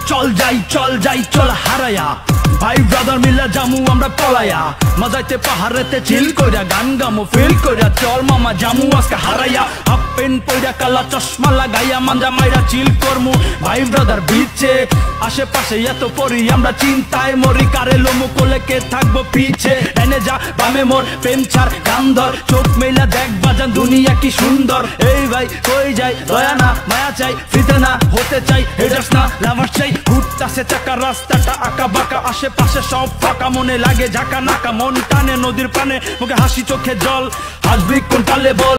চল যাই চল হারায়া ভাই ব্রাদার মিলা জামু আমরা পলায়া মজাইতে পাহাড়েতে চিল কইরা গান গামু ফিল কইরা চল মামা জামু আজকে হারায়া হাফ প্যান্ট পইরা কালা চশমা লাগাইয়া মাঞ্জা মাইরা চিল করমু ভাই ব্রাদার বিচে আশেপাশে এত পরি আমরা চিন্তায় মরি কারে লোমু কোলে কে থাকবো পিছে এনে যা বামে মোর প্রেম ছাড় গান ধর চোখ মেলা দেখ বাজান দুনিয়া কি সুন্দর এই ভাই কই যাই দয়া না মায়া চাই ফিতে না হতে চাই হেডার্স না লাভার্স চাই ঘুরতাছে চাকা রাস্তাটা আঁকা বাঁকা আশেপাশে সব ফাঁকা মনে লাগে ঝাঁকা নাকা মন টানে নদীর পানে মুখে হাসি চোখে জল হাসবি কোন তালে বল